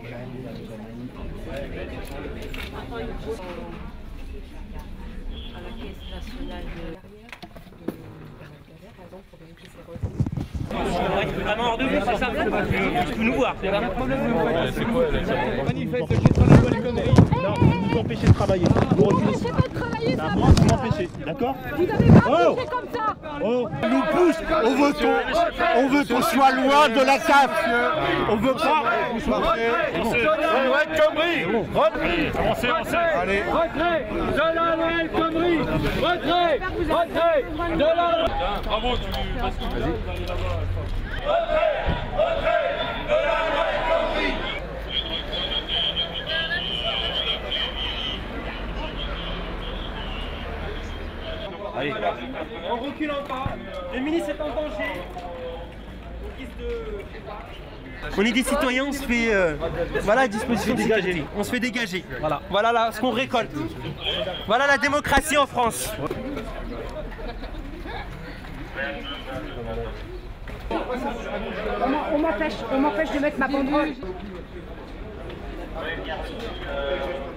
À la Caisse nationale de... Vraiment hors de vue, c'est ça? Tu peux nous voir, c'est vraiment problème. C'est quoi la Manifeste, qui travaille les conneries. Non, vous nous empêchez de travailler. Vous m'empêchez pas de travailler, ça moi, vous m'empêchez, d'accord? Vous n'avez pas empêché comme ça. Oh, on nous pousse, on veut qu'on soit loin de la CAF. On veut pas qu'on soit... Avancez, avancez. Allez. Retrait de la loi El Khomri. Retrait de la loi. Bravo, tu passes tout. Vas-y. Allez. En reculant pas, le ministre est en danger. On est des citoyens, on se fait voilà la disposition de sécurité. On se fait dégager. Voilà, voilà là, ce qu'on récolte. Voilà la démocratie en France. On m'empêche de mettre ma banderole.